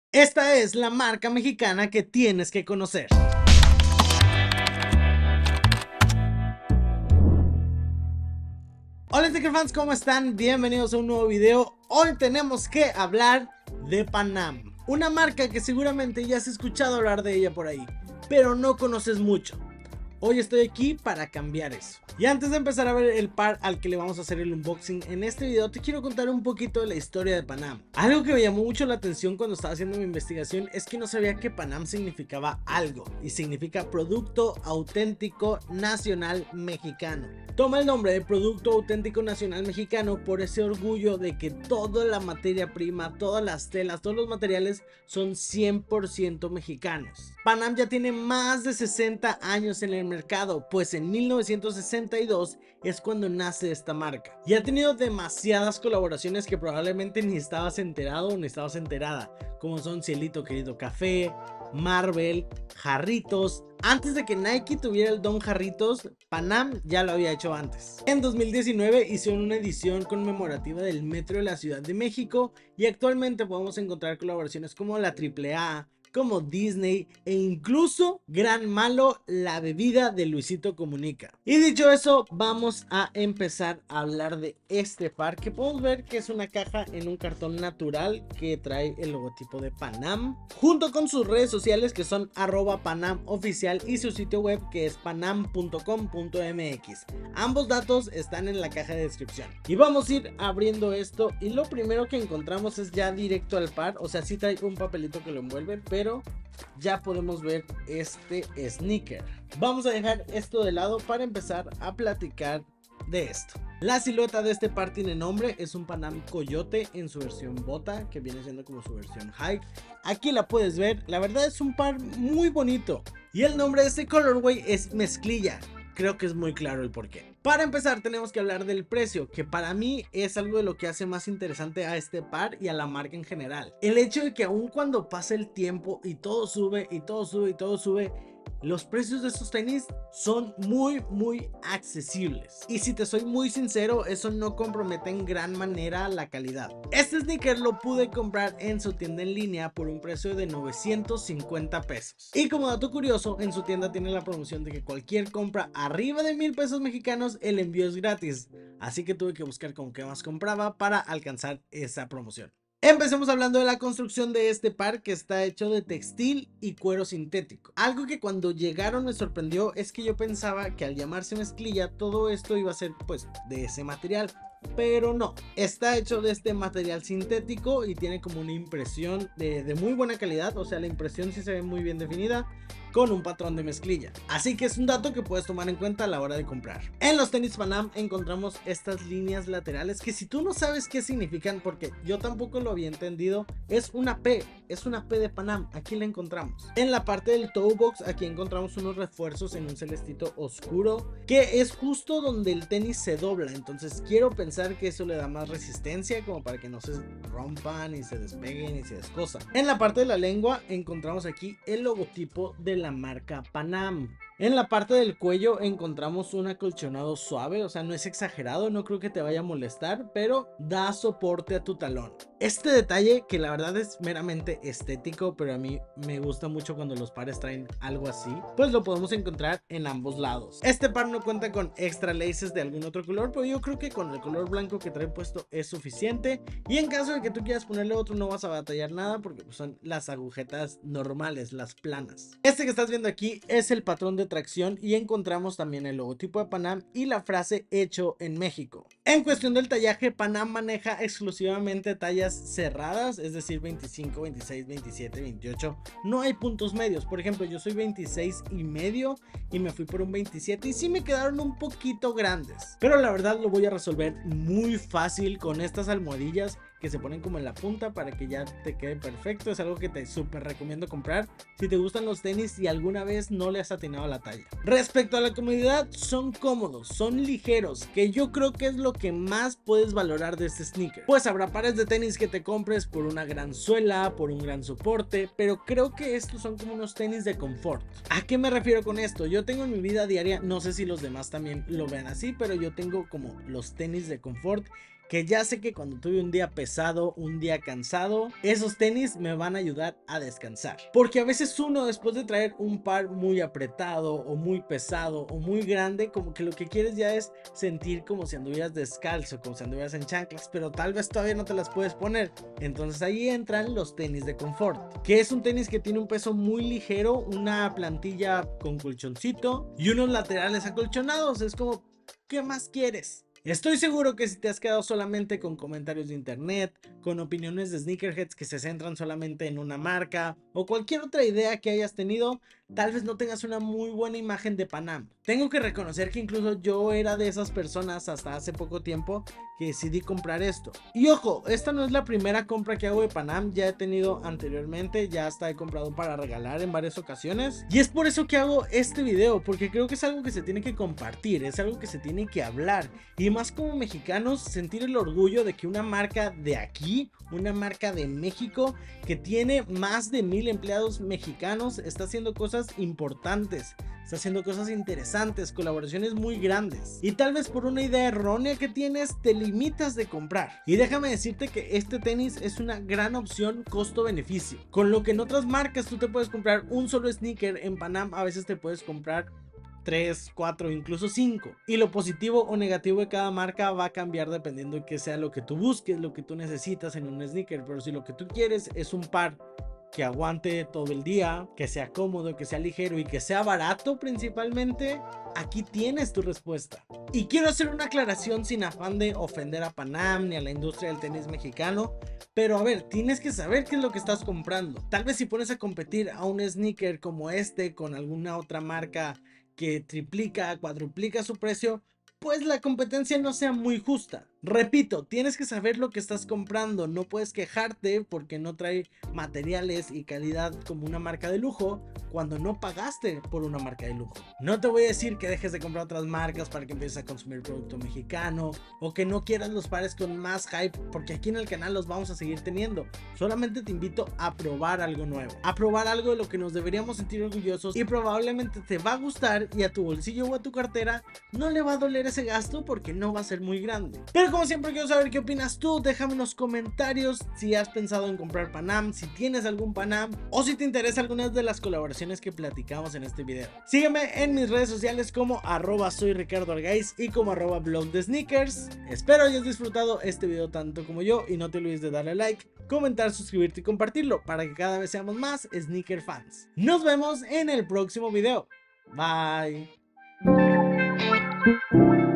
Esta es la marca mexicana que tienes que conocer. Hola Sneaker fans, ¿cómo están? Bienvenidos a un nuevo video. Hoy tenemos que hablar de Panam, una marca que seguramente ya has escuchado hablar de ella por ahí, pero no conoces mucho. Hoy estoy aquí para cambiar eso. Y antes de empezar a ver el par al que le vamos a hacer el unboxing en este video, te quiero contar un poquito de la historia de Panam. Algo que me llamó mucho la atención cuando estaba haciendo mi investigación es que no sabía que Panam significaba algo, y significa Producto Auténtico Nacional Mexicano. Toma el nombre de Producto Auténtico Nacional Mexicano por ese orgullo de que toda la materia prima, todas las telas, todos los materiales son 100% mexicanos. Panam ya tiene más de 60 años en el mercado, pues en 1962 es cuando nace esta marca. Y ha tenido demasiadas colaboraciones que probablemente ni estabas enterado o ni estabas enterada, como son Cielito Querido Café, Marvel, Jarritos. Antes de que Nike tuviera el Don Jarritos, Panam ya lo había hecho antes. En 2019 hicieron una edición conmemorativa del Metro de la Ciudad de México y actualmente podemos encontrar colaboraciones como la AAA, como Disney e incluso Gran Malo, la bebida de Luisito Comunica. Y dicho eso, vamos a empezar a hablar de este par, que podemos ver que es una caja en un cartón natural que trae el logotipo de Panam, junto con sus redes sociales que son @PanamOficial y su sitio web que es panam.com.mx. Ambos datos están en la caja de descripción. Y vamos a ir abriendo esto y lo primero que encontramos es ya directo al par, o sea, sí trae un papelito que lo envuelve, pero ya podemos ver este sneaker. Vamos a dejar esto de lado para empezar a platicar de esto. La silueta de este par tiene nombre, es un Panam Coyote en su versión bota, que viene siendo como su versión high. Aquí la puedes ver, la verdad es un par muy bonito. Y el nombre de este colorway es mezclilla. Creo que es muy claro el porqué. Para empezar tenemos que hablar del precio, que para mí es algo de lo que hace más interesante a este par y a la marca en general. El hecho de que aun cuando pasa el tiempo y todo sube y todo sube y todo sube, los precios de estos tenis son muy accesibles. Y si te soy muy sincero, eso no compromete en gran manera la calidad. Este sneaker lo pude comprar en su tienda en línea por un precio de 950 pesos. Y como dato curioso, en su tienda tiene la promoción de que cualquier compra arriba de 1000 pesos mexicanos, el envío es gratis. Así que tuve que buscar con qué más compraba para alcanzar esa promoción. Empecemos hablando de la construcción de este par, que está hecho de textil y cuero sintético. Algo que cuando llegaron me sorprendió es que yo pensaba que al llamarse mezclilla todo esto iba a ser pues de ese material, pero no, está hecho de este material sintético y tiene como una impresión de muy buena calidad, o sea la impresión sí se ve muy bien definida, con un patrón de mezclilla. Así que es un dato que puedes tomar en cuenta a la hora de comprar. En los tenis Panam encontramos estas líneas laterales que si tú no sabes qué significan, porque yo tampoco lo había entendido, es una P de Panam, aquí la encontramos. En la parte del toe box aquí encontramos unos refuerzos en un celestito oscuro, que es justo donde el tenis se dobla, entonces quiero pensar que eso le da más resistencia como para que no se rompan y se despeguen y se descosan. En la parte de la lengua encontramos aquí el logotipo de la marca Panam. En la parte del cuello encontramos un acolchonado suave, o sea no es exagerado, no creo que te vaya a molestar, pero da soporte a tu talón. Este detalle, que la verdad es meramente estético, pero a mí me gusta mucho cuando los pares traen algo así, pues lo podemos encontrar en ambos lados. Este par no cuenta con extra laces de algún otro color, pero yo creo que con el color blanco que trae puesto es suficiente, y en caso de que tú quieras ponerle otro no vas a batallar nada porque son las agujetas normales, las planas. Este que estás viendo aquí es el patrón de tracción y encontramos también el logotipo de Panam y la frase hecho en México. En cuestión del tallaje, Panam maneja exclusivamente tallas cerradas, es decir 25, 26, 27, 28, no hay puntos medios. Por ejemplo, yo soy 26 y medio y me fui por un 27 y sí me quedaron un poquito grandes, pero la verdad lo voy a resolver muy fácil con estas almohadillas que se ponen como en la punta para que ya te quede perfecto. Es algo que te súper recomiendo comprar si te gustan los tenis y alguna vez no le has atinado a la talla. Respecto a la comodidad, son cómodos, son ligeros, que yo creo que es lo que más puedes valorar de este sneaker. Pues habrá pares de tenis que te compres por una gran suela, por un gran soporte, pero creo que estos son como unos tenis de confort. ¿A qué me refiero con esto? Yo tengo en mi vida diaria, no sé si los demás también lo vean así, pero yo tengo como los tenis de confort que ya sé que cuando tuve un día pesado, un día cansado, esos tenis me van a ayudar a descansar. Porque a veces uno, después de traer un par muy apretado o muy pesado o muy grande, como que lo que quieres ya es sentir como si anduvieras descalzo, como si anduvieras en chanclas, pero tal vez todavía no te las puedes poner. Entonces ahí entran los tenis de confort, que es un tenis que tiene un peso muy ligero, una plantilla con colchoncito y unos laterales acolchonados. Es como, ¿qué más quieres? Estoy seguro que si te has quedado solamente con comentarios de internet, con opiniones de sneakerheads que se centran solamente en una marca o cualquier otra idea que hayas tenido, tal vez no tengas una muy buena imagen de Panam. Tengo que reconocer que incluso yo era de esas personas hasta hace poco tiempo que decidí comprar esto. Y ojo, esta no es la primera compra que hago de Panam, ya he tenido anteriormente, ya hasta he comprado para regalar en varias ocasiones. Y es por eso que hago este video, porque creo que es algo que se tiene que compartir, es algo que se tiene que hablar. Y más como mexicanos, sentir el orgullo de que una marca de aquí, una marca de México, que tiene más de 1000 empleados mexicanos, está haciendo cosas importantes, está haciendo cosas interesantes, colaboraciones muy grandes. Y tal vez por una idea errónea que tienes, te limitas de comprar. Y déjame decirte que este tenis es una gran opción costo-beneficio. Con lo que en otras marcas tú te puedes comprar un solo sneaker, en Panam a veces te puedes comprar 3, 4, incluso 5. Y lo positivo o negativo de cada marca va a cambiar dependiendo de qué sea lo que tú busques, lo que tú necesitas en un sneaker. Pero si lo que tú quieres es un par que aguante todo el día, que sea cómodo, que sea ligero y que sea barato principalmente, aquí tienes tu respuesta. Y quiero hacer una aclaración sin afán de ofender a Panam ni a la industria del tenis mexicano, pero a ver, tienes que saber qué es lo que estás comprando. Tal vez si pones a competir a un sneaker como este con alguna otra marca que triplica, cuadruplica su precio, pues la competencia no sea muy justa. Repito, tienes que saber lo que estás comprando, no puedes quejarte porque no trae materiales y calidad como una marca de lujo cuando no pagaste por una marca de lujo. No te voy a decir que dejes de comprar otras marcas para que empieces a consumir producto mexicano o que no quieras los pares con más hype, porque aquí en el canal los vamos a seguir teniendo. Solamente te invito a probar algo nuevo, a probar algo de lo que nos deberíamos sentir orgullosos y probablemente te va a gustar y a tu bolsillo o a tu cartera no le va a doler ese gasto porque no va a ser muy grande. Pero como siempre quiero saber qué opinas tú, déjame en los comentarios si has pensado en comprar Panam, si tienes algún Panam o si te interesa algunas de las colaboraciones que platicamos en este video. Sígueme en mis redes sociales como @soyRicardoArgaiz y como @blog de sneakers. Espero hayas disfrutado este video tanto como yo y no te olvides de darle like, comentar, suscribirte y compartirlo para que cada vez seamos más sneaker fans. Nos vemos en el próximo video. Bye.